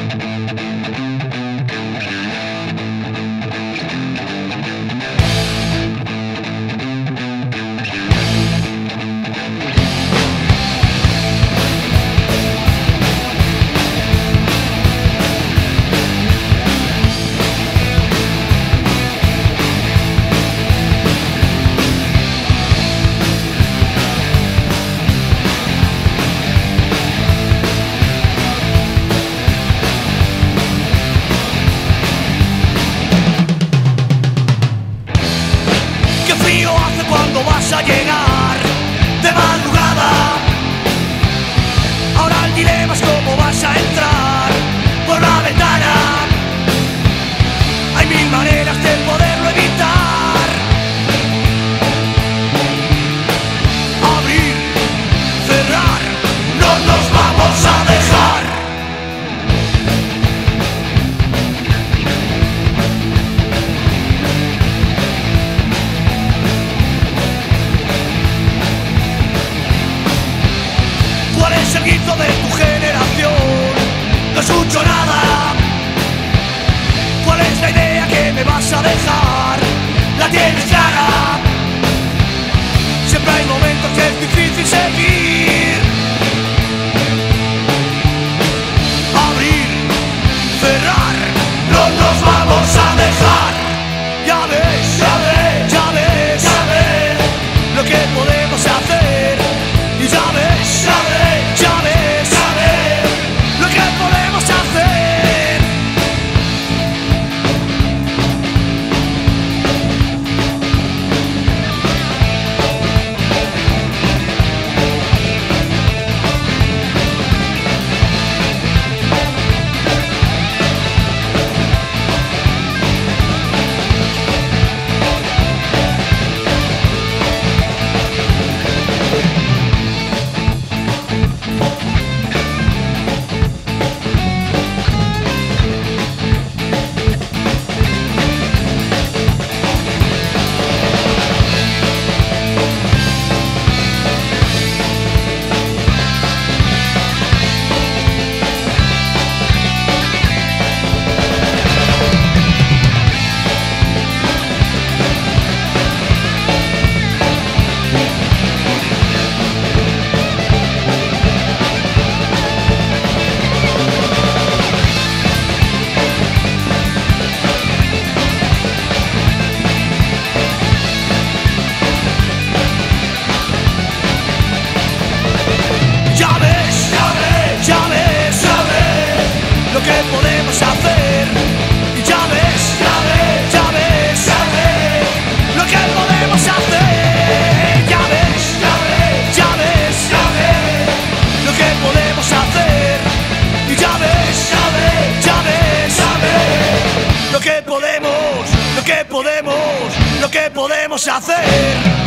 Cuando vas a llegar de madrugada, ahora el dilema es cómo vas a entrar por la ventana. Hay mil maneras de poderlo evitar: abrir, cerrar, no nos vamos a dejar. ¿Cuál es el grito de tu generación? No escucho nada. ¿Cuál es la idea que me vas a dejar? La tienes clara. Siempre hay momentos que es difícil seguir. Abrir, cerrar, no nos vamos a dejar. Ya ves, ya ves, ya ves, ya ves lo que podemos hacer. Y ya ves, ya ves, ya ves, ya ves lo que podemos hacer. Lo que podemos hacer. Y ya ves, ya ves, ya ves, ya ves lo que podemos hacer. Ya ves, ya ves, ya ves, ya ves lo que podemos hacer. Y ya ves, ya ves, ya ves, ya ves lo que podemos, lo que podemos, lo que podemos hacer.